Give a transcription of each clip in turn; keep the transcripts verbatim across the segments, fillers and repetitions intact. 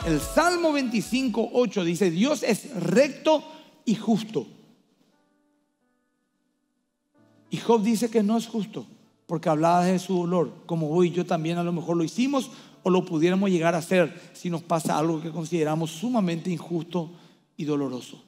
El Salmo veinticinco, ocho dice: Dios es recto y justo. Y Job dice que no es justo, porque hablaba de su dolor, como hoy yo también a lo mejor lo hicimos o lo pudiéramos llegar a hacer si nos pasa algo que consideramos sumamente injusto y doloroso.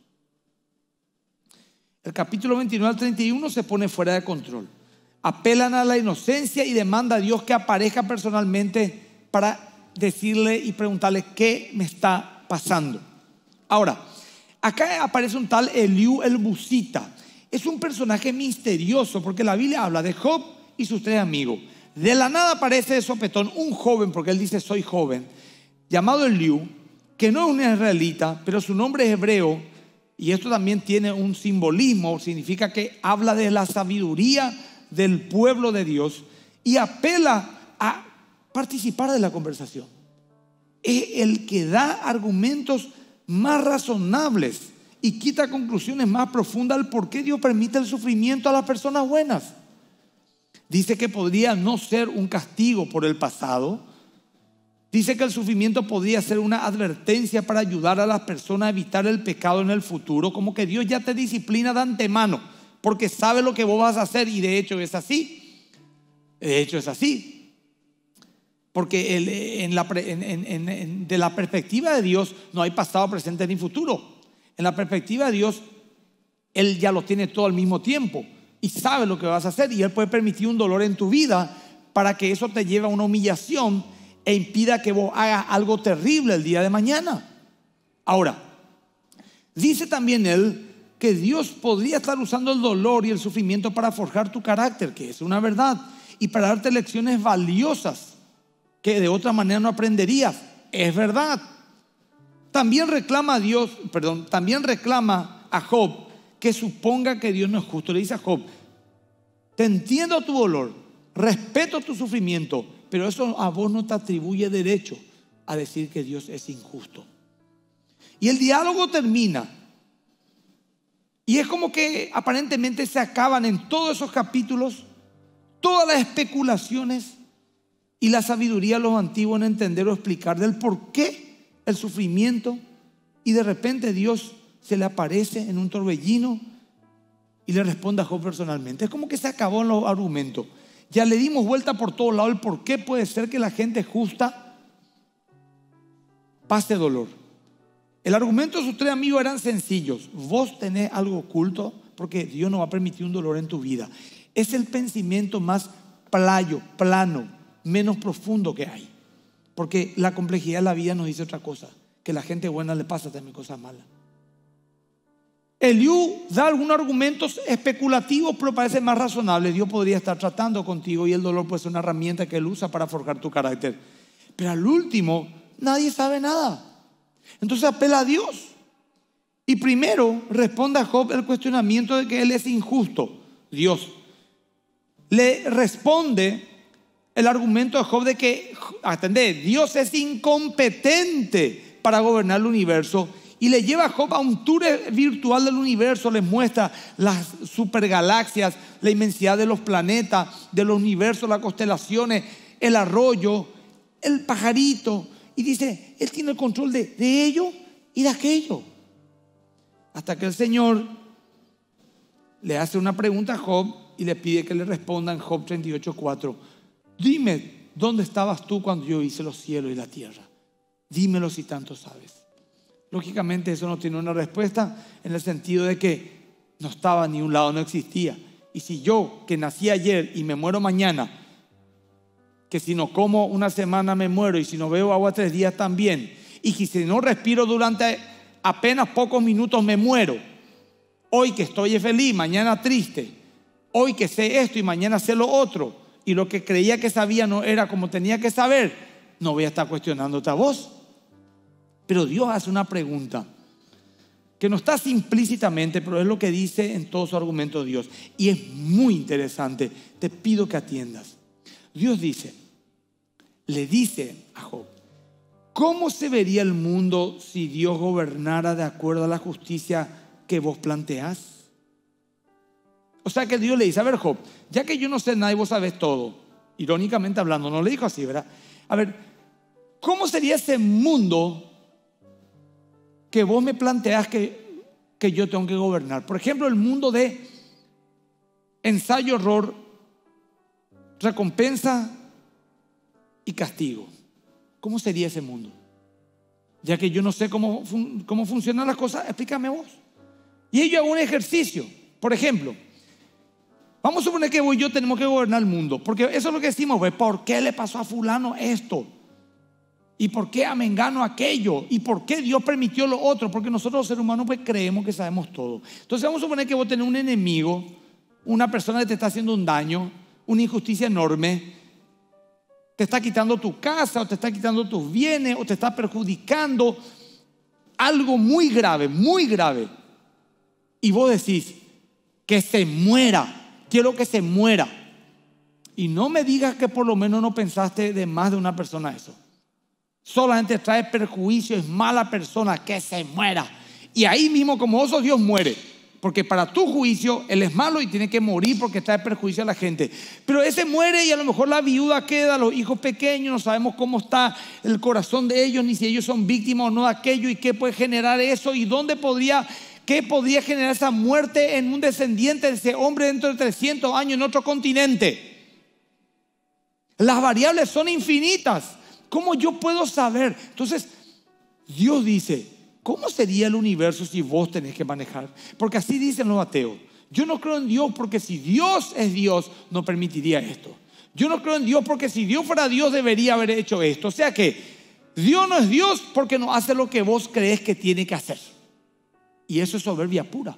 El capítulo veintinueve al treinta y uno se pone fuera de control. Apelan a la inocencia y demanda a Dios que aparezca personalmente para decirle y preguntarle qué me está pasando. Ahora, acá aparece un tal Eliú el Busita. Es un personaje misterioso porque la Biblia habla de Job y sus tres amigos. De la nada aparece de sopetón un joven, porque él dice soy joven, llamado Eliú, que no es un israelita, pero su nombre es hebreo. Y esto también tiene un simbolismo, significa que habla de la sabiduría del pueblo de Dios y apela a participar de la conversación. Es el que da argumentos más razonables y quita conclusiones más profundas al por qué Dios permite el sufrimiento a las personas buenas. Dice que podría no ser un castigo por el pasado. Dice que el sufrimiento podría ser una advertencia para ayudar a las personas a evitar el pecado en el futuro. Como que Dios ya te disciplina de antemano porque sabe lo que vos vas a hacer, y de hecho es así. De hecho es así. Porque el, en la, en, en, en, de la perspectiva de Dios no hay pasado, presente ni futuro. En la perspectiva de Dios, Él ya lo tiene todo al mismo tiempo y sabe lo que vas a hacer, y Él puede permitir un dolor en tu vida para que eso te lleve a una humillación e impida que vos hagas algo terrible el día de mañana. Ahora, dice también él que Dios podría estar usando el dolor y el sufrimiento para forjar tu carácter, que es una verdad, y para darte lecciones valiosas que de otra manera no aprenderías. Es verdad. También reclama a Dios, perdón, también reclama a Job que suponga que Dios no es justo. Le dice a Job: te entiendo tu dolor, respeto tu sufrimiento, pero eso a vos no te atribuye derecho a decir que Dios es injusto. Y el diálogo termina. Y es como que aparentemente se acaban en todos esos capítulos todas las especulaciones y la sabiduría de los antiguos en entender o explicar del por qué el sufrimiento. Y de repente Dios se le aparece en un torbellino y le responde a Job personalmente. Es como que se acabó en los argumentos. Ya le dimos vuelta por todos lados el por qué puede ser que la gente justa pase dolor. El argumento de sus tres amigos eran sencillos. Vos tenés algo oculto porque Dios no va a permitir un dolor en tu vida. Es el pensamiento más playo, plano, menos profundo que hay. Porque la complejidad de la vida nos dice otra cosa, que a la gente buena le pasa también cosas malas. Eliú da algunos argumentos especulativos, pero parece más razonable. Dios podría estar tratando contigo y el dolor puede ser una herramienta que Él usa para forjar tu carácter. Pero al último, nadie sabe nada. Entonces apela a Dios. Y primero responde a Job el cuestionamiento de que él es injusto. Dios le responde el argumento de Job de que, atendé, Dios es incompetente para gobernar el universo. Y le lleva a Job a un tour virtual del universo. Les muestra las supergalaxias, la inmensidad de los planetas, de los universos, las constelaciones, el arroyo, el pajarito. Y dice, Él tiene el control de, de ello y de aquello. Hasta que el Señor le hace una pregunta a Job y le pide que le responda en Job treinta y ocho, cuatro. Dime, ¿dónde estabas tú cuando yo hice los cielos y la tierra? Dímelo si tanto sabes. Lógicamente eso no tiene una respuesta en el sentido de que no estaba ni un lado, no existía. Y si yo, que nací ayer y me muero mañana, que si no como una semana me muero, y si no bebo agua tres días también, y que si no respiro durante apenas pocos minutos me muero, hoy que estoy feliz, mañana triste, hoy que sé esto y mañana sé lo otro, y lo que creía que sabía no era como tenía que saber, no voy a estar cuestionándote a vos. Pero Dios hace una pregunta que no está implícitamente, pero es lo que dice en todo su argumento Dios, y es muy interesante. Te pido que atiendas. Dios dice, le dice a Job: ¿cómo se vería el mundo si Dios gobernara de acuerdo a la justicia que vos planteás? O sea que Dios le dice: a ver, Job, ya que yo no sé nada y vos sabés todo, irónicamente hablando, no le dijo así, ¿verdad? A ver, ¿cómo sería ese mundo que vos me planteás que, que yo tengo que gobernar. Por ejemplo, el mundo de ensayo, error, recompensa y castigo. ¿Cómo sería ese mundo? Ya que yo no sé cómo, fun- cómo funcionan las cosas, explícame vos. Y ello hago un ejercicio. Por ejemplo, vamos a suponer que vos y yo tenemos que gobernar el mundo, porque eso es lo que decimos, pues, ¿por qué le pasó a fulano esto? ¿Y por qué a Mengano aquello? ¿Y por qué Dios permitió lo otro? Porque nosotros los seres humanos pues creemos que sabemos todo. Entonces vamos a suponer que vos tenés un enemigo, una persona que te está haciendo un daño, una injusticia enorme, te está quitando tu casa, o te está quitando tus bienes, o te está perjudicando, algo muy grave, muy grave. Y vos decís, que se muera, quiero que se muera. Y no me digas que por lo menos no pensaste de más de una persona eso. Solamente trae perjuicio, es mala persona, que se muera. Y ahí mismo, como vos sos Dios, muere. Porque para tu juicio, él es malo y tiene que morir porque trae perjuicio a la gente. Pero ese muere y a lo mejor la viuda queda, los hijos pequeños, no sabemos cómo está el corazón de ellos, ni si ellos son víctimas o no de aquello, y qué puede generar eso, y dónde podría, qué podría generar esa muerte en un descendiente de ese hombre dentro de trescientos años en otro continente. Las variables son infinitas. ¿Cómo yo puedo saber? Entonces, Dios dice, ¿cómo sería el universo si vos tenés que manejar? Porque así dicen los ateos. Yo no creo en Dios porque si Dios es Dios, no permitiría esto. Yo no creo en Dios porque si Dios fuera Dios, debería haber hecho esto. O sea que Dios no es Dios porque no hace lo que vos crees que tiene que hacer. Y eso es soberbia pura.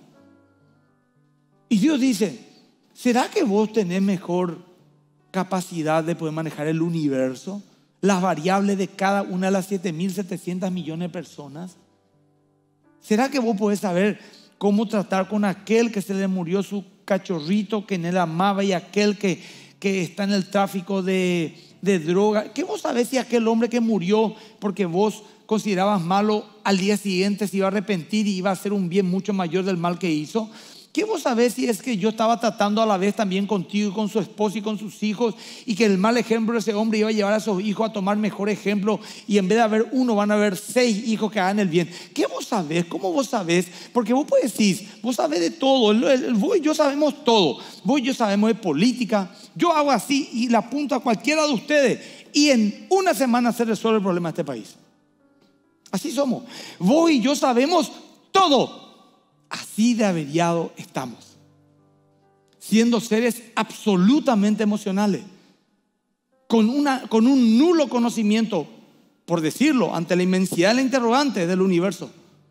Y Dios dice, ¿será que vos tenés mejor capacidad de poder manejar el universo? Las variables de cada una de las siete mil setecientos millones de personas. ¿Será que vos podés saber cómo tratar con aquel que se le murió su cachorrito, que en él amaba, y aquel que, que está en el tráfico de, de droga? ¿Qué vos sabés si aquel hombre que murió porque vos considerabas malo, al día siguiente se iba a arrepentir y iba a hacer un bien mucho mayor del mal que hizo? ¿Qué vos sabés si es que yo estaba tratando a la vez también contigo y con su esposa y con sus hijos, y que el mal ejemplo de ese hombre iba a llevar a sus hijos a tomar mejor ejemplo, y en vez de haber uno van a haber seis hijos que hagan el bien? ¿Qué vos sabés? ¿Cómo vos sabés? Porque vos podés decir, vos sabés de todo, el, el, el, vos y yo sabemos todo, vos y yo sabemos de política. Yo hago así y le apunto a cualquiera de ustedes y en una semana se resuelve el problema de este país. Así somos. Vos y yo sabemos todo. Así de averiado estamos, siendo seres absolutamente emocionales, con, una, con un nulo conocimiento, por decirlo, ante la inmensidad de la interrogante del universo.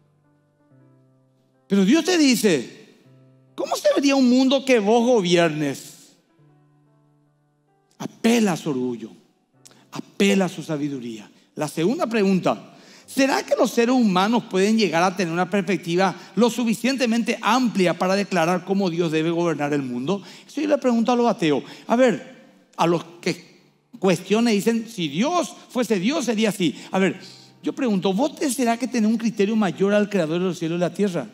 Pero Dios te dice, ¿cómo se vería un mundo que vos gobiernes? Apela a su orgullo, apela a su sabiduría. La segunda pregunta: ¿será que los seres humanos pueden llegar a tener una perspectiva lo suficientemente amplia para declarar cómo Dios debe gobernar el mundo? Eso yo le pregunto a los ateos. A ver, a los que cuestionan y dicen, si Dios fuese Dios sería así. A ver, yo pregunto, ¿vos será que tenés un criterio mayor al creador de los cielos y la tierra?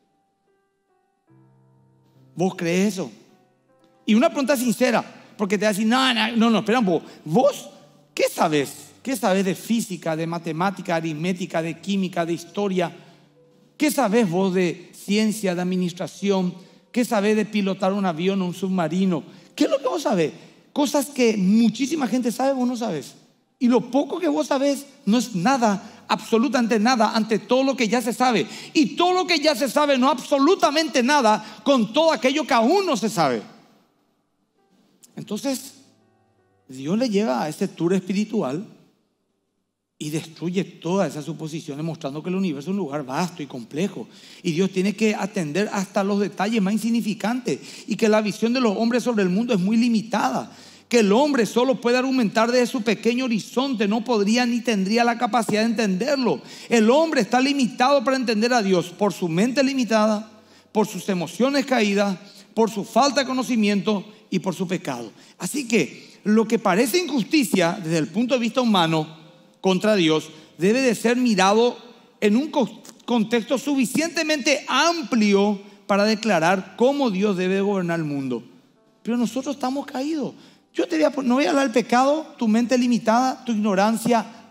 ¿Vos crees eso? Y una pregunta sincera, porque te va a decir, no, no, no, no espera un poco. ¿Vos qué sabés? ¿Qué sabes de física, de matemática, aritmética, de química, de historia? ¿Qué sabes vos de ciencia, de administración? ¿Qué sabes de pilotar un avión o un submarino? ¿Qué es lo que vos sabés? Cosas que muchísima gente sabe, vos no sabes. Y lo poco que vos sabés no es nada, absolutamente nada, ante todo lo que ya se sabe. Y todo lo que ya se sabe no absolutamente nada con todo aquello que aún no se sabe. Entonces, Dios le lleva a ese tour espiritual y destruye todas esas suposiciones, mostrando que el universo es un lugar vasto y complejo, y Dios tiene que atender hasta los detalles más insignificantes, y que la visión de los hombres sobre el mundo es muy limitada, que el hombre solo puede argumentar desde su pequeño horizonte, no podría ni tendría la capacidad de entenderlo. El hombre está limitado para entender a Dios por su mente limitada, por sus emociones caídas, por su falta de conocimiento y por su pecado. Así que lo que parece injusticia desde el punto de vista humano contra Dios debe de ser mirado en un contexto suficientemente amplio para declarar cómo Dios debe gobernar el mundo. Pero nosotros estamos caídos. Yo te voy a, no voy a hablar del pecado, tu mente limitada, tu ignorancia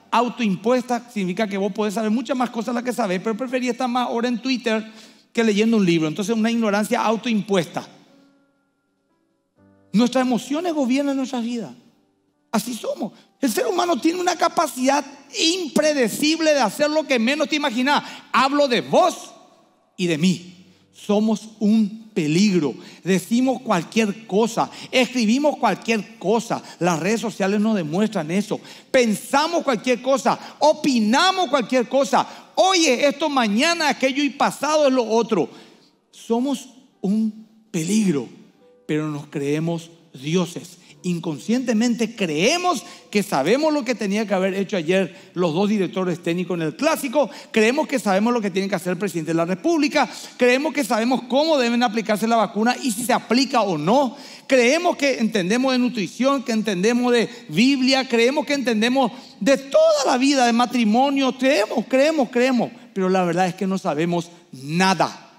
autoimpuesta significa que vos podés saber muchas más cosas de las que sabés, pero preferís estar más hora en Twitter que leyendo un libro. Entonces, una ignorancia autoimpuesta. Nuestras emociones gobiernan nuestras vidas. Así somos. El ser humano tiene una capacidad impredecible de hacer lo que menos te imaginas. Hablo de vos y de mí. Somos un peligro. Decimos cualquier cosa, escribimos cualquier cosa. Las redes sociales nos demuestran eso. Pensamos cualquier cosa, opinamos cualquier cosa. Oye, esto mañana, aquello y pasado es lo otro. Somos un peligro, pero nos creemos dioses. Inconscientemente creemos que sabemos lo que tenía que haber hecho ayer los dos directores técnicos en el clásico. Creemos que sabemos lo que tiene que hacer el presidente de la República. Creemos que sabemos cómo deben aplicarse la vacuna y si se aplica o no. Creemos que entendemos de nutrición, que entendemos de Biblia. Creemos que entendemos de toda la vida, de matrimonio. Creemos, creemos, creemos. Pero la verdad es que no sabemos nada.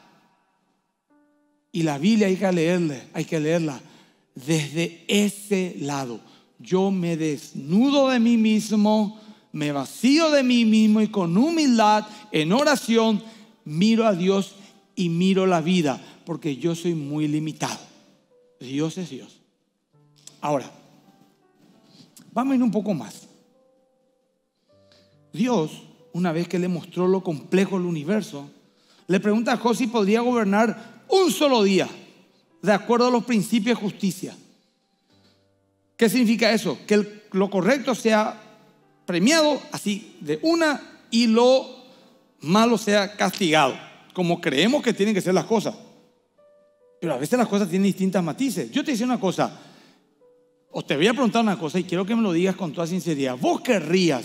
Y la Biblia hay que leerla, hay que leerla desde ese lado. Yo me desnudo de mí mismo, me vacío de mí mismo y con humildad, en oración, miro a Dios y miro la vida, porque yo soy muy limitado. Dios es Dios. Ahora, vamos a ir un poco más. Dios, una vez que le mostró lo complejo del universo, le pregunta a Job si podría gobernar un solo día de acuerdo a los principios de justicia. ¿Qué significa eso? Que el, lo correcto sea premiado así de una y lo malo sea castigado, como creemos que tienen que ser las cosas. Pero a veces las cosas tienen distintas matices. Yo te decía una cosa, o te voy a preguntar una cosa y quiero que me lo digas con toda sinceridad. ¿Vos querrías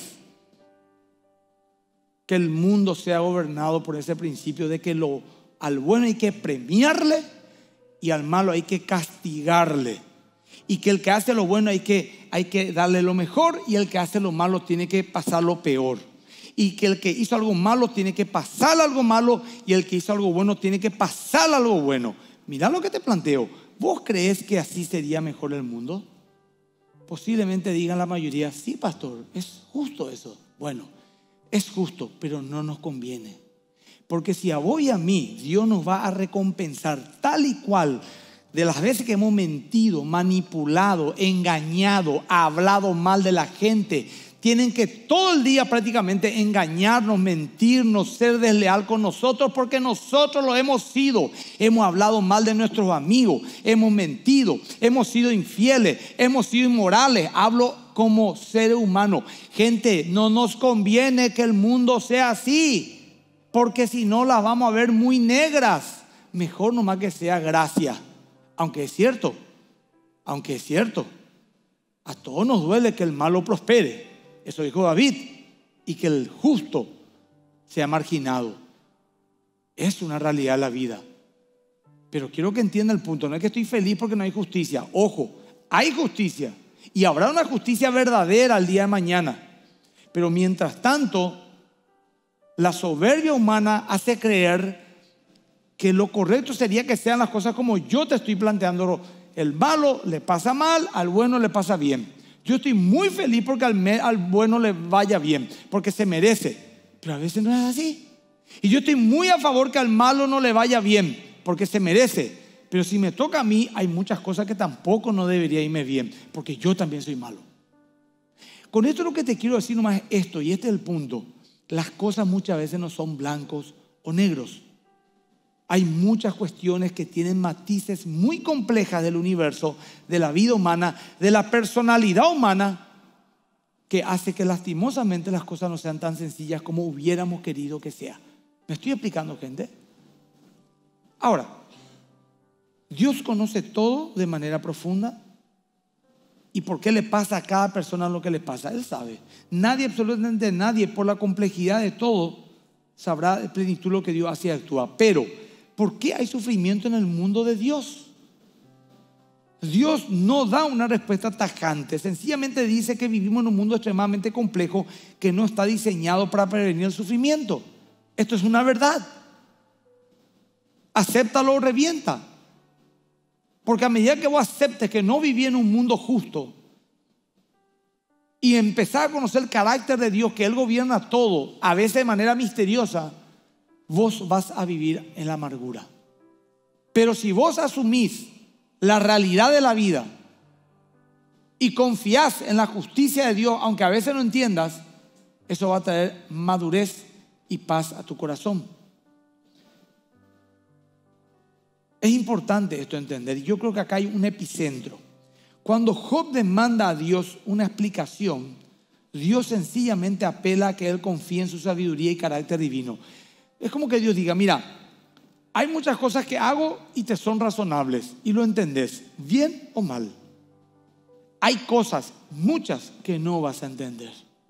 que el mundo sea gobernado por ese principio de que lo, al bueno hay que premiarle y al malo hay que castigarle, y que el que hace lo bueno hay que, hay que darle lo mejor y el que hace lo malo tiene que pasar lo peor, y que el que hizo algo malo tiene que pasar algo malo y el que hizo algo bueno tiene que pasar algo bueno? Mira lo que te planteo. ¿Vos crees que así sería mejor el mundo? Posiblemente digan la mayoría, sí, pastor, es justo eso. Bueno, es justo, pero no nos conviene. Porque si a vos y a mí Dios nos va a recompensar tal y cual de las veces que hemos mentido, manipulado, engañado, hablado mal de la gente, tienen que todo el día prácticamente engañarnos, mentirnos, ser desleal con nosotros, porque nosotros lo hemos sido. Hemos hablado mal de nuestros amigos, hemos mentido, hemos sido infieles, hemos sido inmorales. Hablo como ser humano. Gente, no nos conviene que el mundo sea así, porque si no las vamos a ver muy negras. Mejor nomás que sea gracia. Aunque es cierto, aunque es cierto, a todos nos duele que el malo prospere. Eso dijo David. Y que el justo sea marginado. Es una realidad de la vida. Pero quiero que entienda el punto. No es que estoy feliz porque no hay justicia. Ojo, hay justicia. Y habrá una justicia verdadera el día de mañana. Pero mientras tanto, la soberbia humana hace creer que lo correcto sería que sean las cosas como yo te estoy planteando. El malo le pasa mal, al bueno le pasa bien. Yo estoy muy feliz porque al, me, al bueno le vaya bien, porque se merece. Pero a veces no es así. Y yo estoy muy a favor que al malo no le vaya bien, porque se merece. Pero si me toca a mí, hay muchas cosas que tampoco no debería irme bien, porque yo también soy malo. Con esto lo que te quiero decir nomás es esto, y este es el punto. Las cosas muchas veces no son blancos o negros. Hay muchas cuestiones que tienen matices muy complejas del universo, de la vida humana, de la personalidad humana, que hace que lastimosamente las cosas no sean tan sencillas como hubiéramos querido que sea. ¿Me estoy explicando, gente? Ahora, Dios conoce todo de manera profunda. ¿Y por qué le pasa a cada persona lo que le pasa? Él sabe. Nadie, absolutamente nadie, por la complejidad de todo, sabrá de plenitud lo que Dios hace y actúa. Pero, ¿por qué hay sufrimiento en el mundo de Dios? Dios no da una respuesta tajante. Sencillamente dice que vivimos en un mundo extremadamente complejo que no está diseñado para prevenir el sufrimiento. Esto es una verdad. Acéptalo o revienta. Porque a medida que vos aceptes que no viví en un mundo justo y empezar a conocer el carácter de Dios, que Él gobierna todo, a veces de manera misteriosa, vos vas a vivir en la amargura. Pero si vos asumís la realidad de la vida y confías en la justicia de Dios, aunque a veces no entiendas, eso va a traer madurez y paz a tu corazón. Es importante esto entender. Yo creo que acá hay un epicentro. Cuando Job demanda a Dios una explicación, Dios sencillamente apela a que él confíe en su sabiduría y carácter divino. Es como que Dios diga: mira, hay muchas cosas que hago y te son razonables y lo entendés, bien o mal. Hay cosas, muchas, que no vas a entender.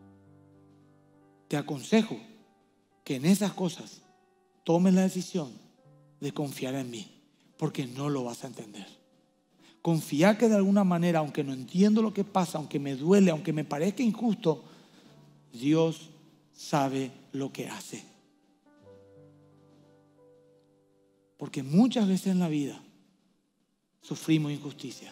Te aconsejo que en esas cosas tomes la decisión de confiar en mí, porque no lo vas a entender. Confía que de alguna manera, aunque no entiendo lo que pasa, aunque me duele, aunque me parezca injusto, Dios sabe lo que hace. Porque muchas veces en la vida sufrimos injusticia.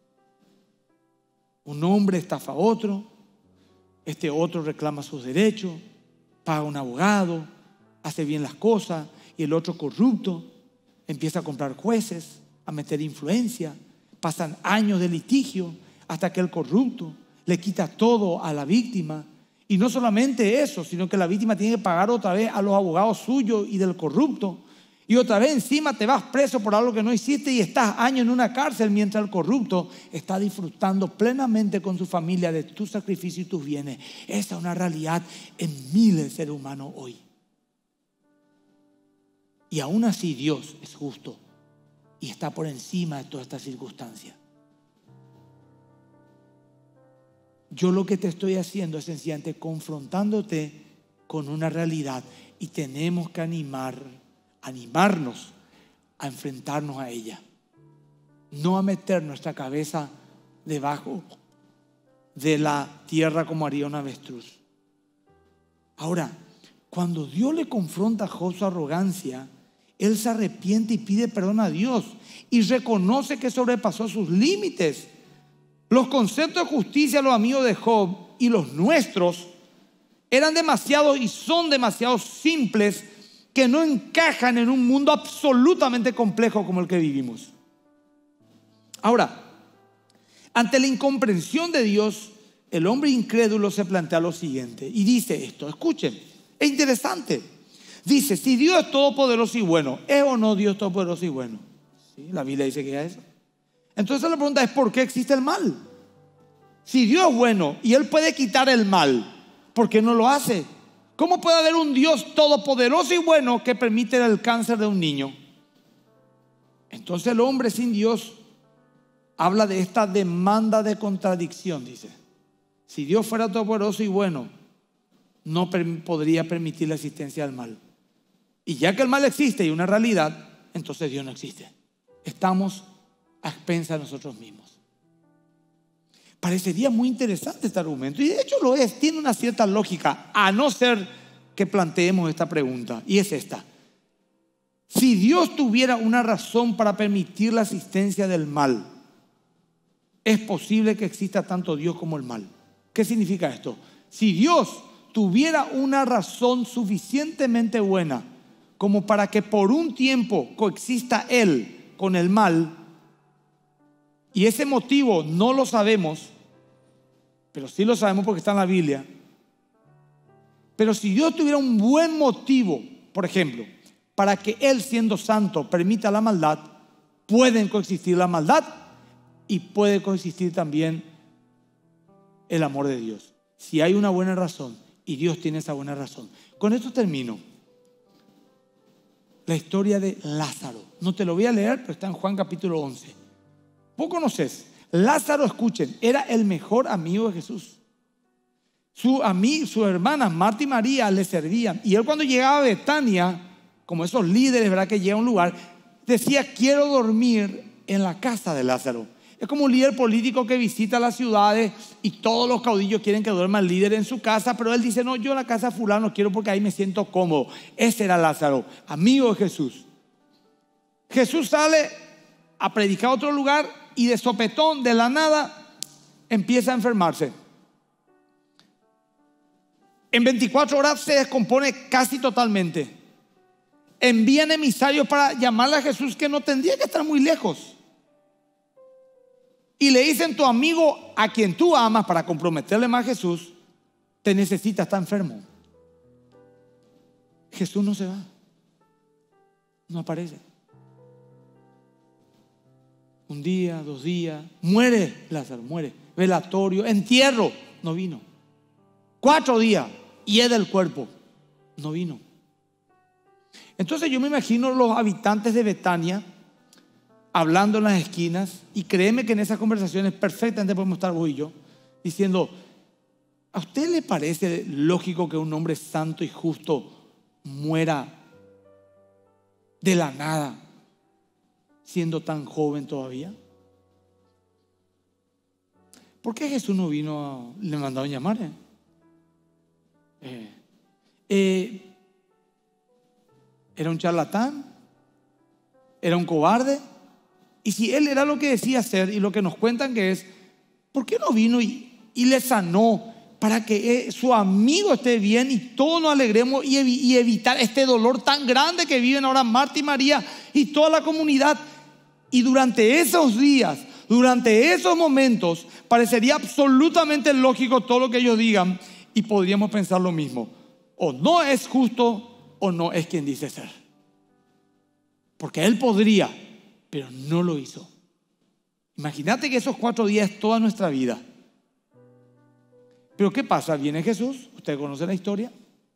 Un hombre estafa a otro, este otro reclama sus derechos, paga un abogado, hace bien las cosas, y el otro corrupto empieza a comprar jueces, a meter influencia. Pasan años de litigio hasta que el corrupto le quita todo a la víctima. Y no solamente eso, sino que la víctima tiene que pagar otra vez a los abogados suyos y del corrupto. Y otra vez encima te vas preso por algo que no hiciste y estás años en una cárcel, mientras el corrupto está disfrutando plenamente con su familia de tu sacrificio y tus bienes. Esa es una realidad en miles de seres humanos hoy. Y aún así Dios es justo y está por encima de todas estas circunstancias. Yo lo que te estoy haciendo es sencillamente confrontándote con una realidad, y tenemos que animar, animarnos a enfrentarnos a ella, no a meter nuestra cabeza debajo de la tierra como haría un avestruz. Ahora, cuando Dios le confronta a Job su arrogancia, él se arrepiente y pide perdón a Dios y reconoce que sobrepasó sus límites. Los conceptos de justicia, los amigos de Job y los nuestros, eran demasiado y son demasiado simples, que no encajan en un mundo absolutamente complejo como el que vivimos. Ahora, ante la incomprensión de Dios, el hombre incrédulo se plantea lo siguiente y dice esto. Escuchen, es interesante. Dice: si Dios es todopoderoso y bueno, ¿es o no Dios todopoderoso y bueno? ¿Sí? La Biblia dice que es eso. Entonces la pregunta es: ¿por qué existe el mal? Si Dios es bueno y Él puede quitar el mal, ¿por qué no lo hace? ¿Cómo puede haber un Dios todopoderoso y bueno que permite el cáncer de un niño? Entonces el hombre sin Dios habla de esta demanda de contradicción. Dice: si Dios fuera todopoderoso y bueno, no podría permitir la existencia del mal. Y ya que el mal existe y una realidad, entonces Dios no existe. Estamos a expensas de nosotros mismos. Parecería muy interesante este argumento, y de hecho lo es, tiene una cierta lógica, a no ser que planteemos esta pregunta, y es esta: si Dios tuviera una razón para permitir la existencia del mal, ¿es posible que exista tanto Dios como el mal? ¿Qué significa esto? Si Dios tuviera una razón suficientemente buena como para que por un tiempo coexista Él con el mal, y ese motivo no lo sabemos, pero sí lo sabemos porque está en la Biblia. Pero si Dios tuviera un buen motivo, por ejemplo, para que Él, siendo santo, permita la maldad, pueden coexistir la maldad y puede coexistir también el amor de Dios. Si hay una buena razón y Dios tiene esa buena razón. Con esto termino. La historia de Lázaro. No te lo voy a leer, pero está en Juan capítulo once. Vos conocés. Lázaro, escuchen, era el mejor amigo de Jesús. Su amigo, sus hermanas Marta y María le servían. Y él, cuando llegaba a Betania, como esos líderes, ¿verdad?, que llegan a un lugar, decía: quiero dormir en la casa de Lázaro. Es como un líder político que visita las ciudades y todos los caudillos quieren que duerma el líder en su casa, pero él dice: no, yo en la casa de fulano quiero porque ahí me siento cómodo. Ese era Lázaro, amigo de Jesús. Jesús sale a predicar a otro lugar y de sopetón, de la nada, empieza a enfermarse. En veinticuatro horas se descompone casi totalmente. Envían emisarios para llamarle a Jesús, que no tendría que estar muy lejos. Y le dicen: tu amigo, a quien tú amas, para comprometerle más a Jesús, te necesita, está enfermo. Jesús no se va, no aparece. Un día, dos días, muere Lázaro, muere. Velatorio, entierro, no vino. Cuatro días, y es del cuerpo, no vino. Entonces yo me imagino los habitantes de Betania hablando en las esquinas, y créeme que en esas conversaciones perfectamente podemos estar vos y yo, diciendo: ¿a usted le parece lógico que un hombre santo y justo muera de la nada, siendo tan joven todavía? ¿Por qué Jesús no vino a, le mandaron llamar? Eh? Eh, eh, ¿Era un charlatán? ¿Era un cobarde? Y si él era lo que decía ser y lo que nos cuentan que es, ¿por qué no vino y, y le sanó para que eh, su amigo esté bien y todos nos alegremos y, evi- y evitar este dolor tan grande que viven ahora Marta y María y toda la comunidad? Y durante esos días, durante esos momentos, parecería absolutamente lógico todo lo que ellos digan, y podríamos pensar lo mismo: o no es justo o no es quien dice ser. Porque él podría, pero no lo hizo. Imagínate que esos cuatro días es toda nuestra vida. Pero ¿qué pasa? Viene Jesús, usted conoce la historia,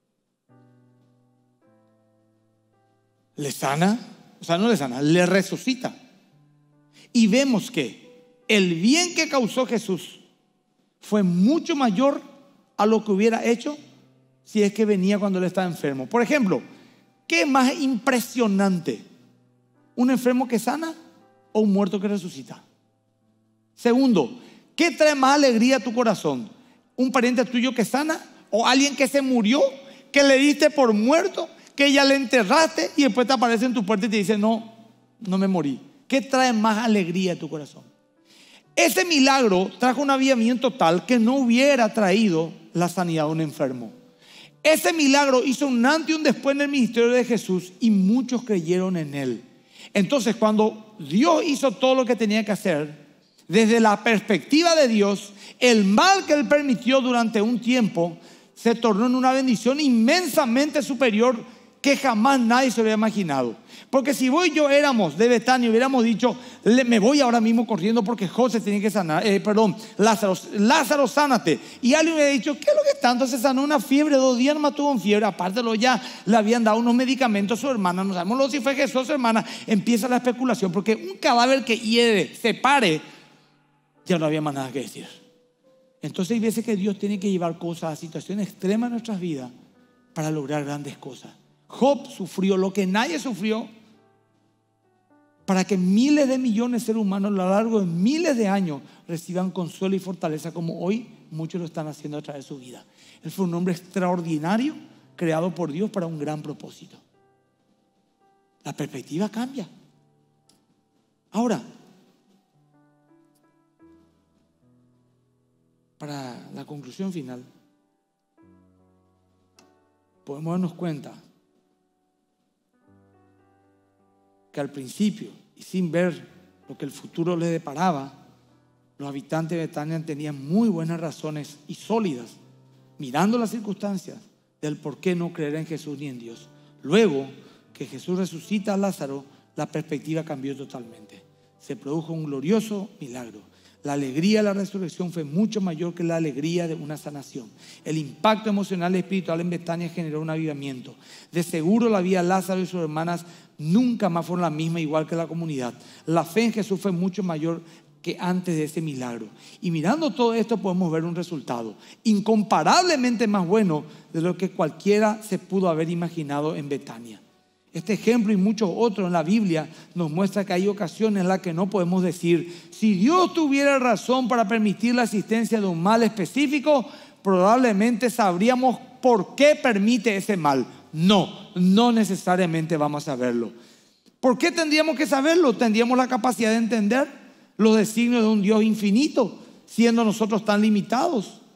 le sana, o sea, no le sana, le resucita. Y vemos que el bien que causó Jesús fue mucho mayor a lo que hubiera hecho si es que venía cuando él estaba enfermo. Por ejemplo, ¿qué es más impresionante? ¿Un enfermo que sana o un muerto que resucita? Segundo, ¿qué trae más alegría a tu corazón? ¿Un pariente tuyo que sana o alguien que se murió, que le diste por muerto, que ya le enterraste y después te aparece en tu puerta y te dice: no, no me morí? ¿Qué trae más alegría a tu corazón? Ese milagro trajo un avivamiento tal que no hubiera traído la sanidad de un enfermo. Ese milagro hizo un antes y un después en el ministerio de Jesús, y muchos creyeron en él. Entonces, cuando Dios hizo todo lo que tenía que hacer, desde la perspectiva de Dios, el mal que él permitió durante un tiempo se tornó en una bendición inmensamente superior que jamás nadie se lo había imaginado. Porque si vos y yo éramos de Betania, hubiéramos dicho: me voy ahora mismo corriendo porque José tiene que sanar, eh, perdón, Lázaro, Lázaro, sánate. Y alguien hubiera dicho: ¿qué es lo que tanto? Se sanó una fiebre, dos días nomás tuvo en fiebre. Aparte lo ya le habían dado unos medicamentos a su hermana, no sabemos si fue Jesús o su hermana. Empieza la especulación, porque un cadáver que hiede, se pare, ya no había más nada que decir. Entonces hay veces que Dios tiene que llevar cosas a situaciones extremas en nuestras vidas para lograr grandes cosas. Job sufrió lo que nadie sufrió para que miles de millones de seres humanos a lo largo de miles de años reciban consuelo y fortaleza, como hoy muchos lo están haciendo a través de su vida. Él fue un hombre extraordinario, creado por Dios para un gran propósito. La perspectiva cambia. Ahora, para la conclusión final, podemos darnos cuenta que al principio, y sin ver lo que el futuro les deparaba, los habitantes de Betania tenían muy buenas razones y sólidas, mirando las circunstancias, del por qué no creer en Jesús ni en Dios. Luego que Jesús resucita a Lázaro, la perspectiva cambió totalmente. Se produjo un glorioso milagro. La alegría de la resurrección fue mucho mayor que la alegría de una sanación. El impacto emocional y espiritual en Betania generó un avivamiento. De seguro la vida de Lázaro y sus hermanas nunca más fueron la misma, igual que la comunidad. La fe en Jesús fue mucho mayor que antes de ese milagro. Y mirando todo esto podemos ver un resultado incomparablemente más bueno de lo que cualquiera se pudo haber imaginado en Betania. Este ejemplo y muchos otros en la Biblia nos muestra que hay ocasiones en las que no podemos decir: si Dios tuviera razón para permitir la existencia de un mal específico, probablemente sabríamos por qué permite ese mal. No, no necesariamente vamos a saberlo. ¿Por qué tendríamos que saberlo? Tendríamos la capacidad de entender los designios de un Dios infinito, siendo nosotros tan limitados.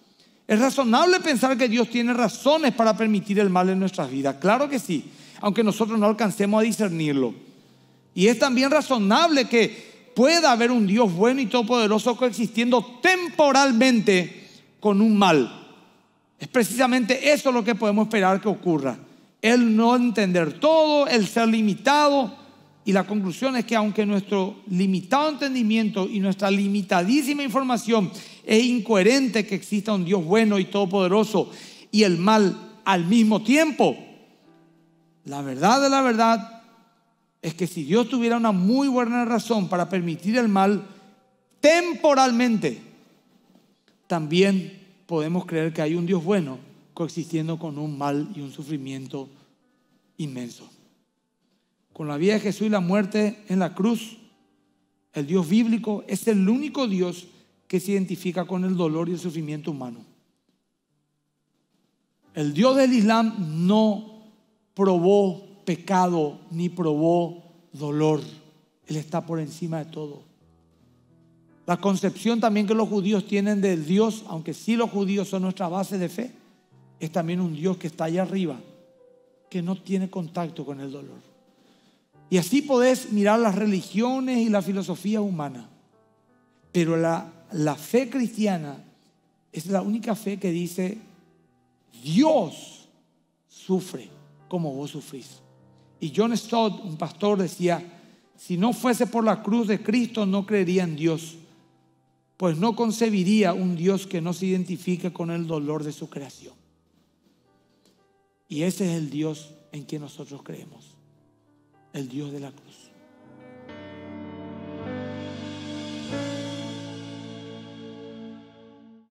Es razonable pensar que Dios tiene razones para permitir el mal en nuestras vidas. Claro que sí, aunque nosotros no alcancemos a discernirlo. Y es también razonable que pueda haber un Dios bueno y todopoderoso coexistiendo temporalmente con un mal. Es precisamente eso lo que podemos esperar que ocurra. El no entender todo, el ser limitado. Y la conclusión es que aunque nuestro limitado entendimiento y nuestra limitadísima información es incoherente que exista un Dios bueno y todopoderoso y el mal al mismo tiempo, la verdad de la verdad es que si Dios tuviera una muy buena razón para permitir el mal temporalmente, también podemos creer que hay un Dios bueno coexistiendo con un mal y un sufrimiento inmenso. Con la vida de Jesús y la muerte en la cruz, el Dios bíblico es el único Dios que se identifica con el dolor y el sufrimiento humano. El Dios del Islam no probó pecado ni probó dolor. Él está por encima de todo. La concepción también que los judíos tienen del Dios, aunque sí los judíos son nuestra base de fe, es también un Dios que está allá arriba, que no tiene contacto con el dolor. Y así podés mirar las religiones y la filosofía humana. Pero la, la fe cristiana es la única fe que dice: Dios sufre como vos sufrís. Y John Stott, un pastor, decía: si no fuese por la cruz de Cristo, no creería en Dios, pues no concebiría un Dios que no se identifique con el dolor de su creación. Y ese es el Dios en que nosotros creemos, el Dios de la cruz.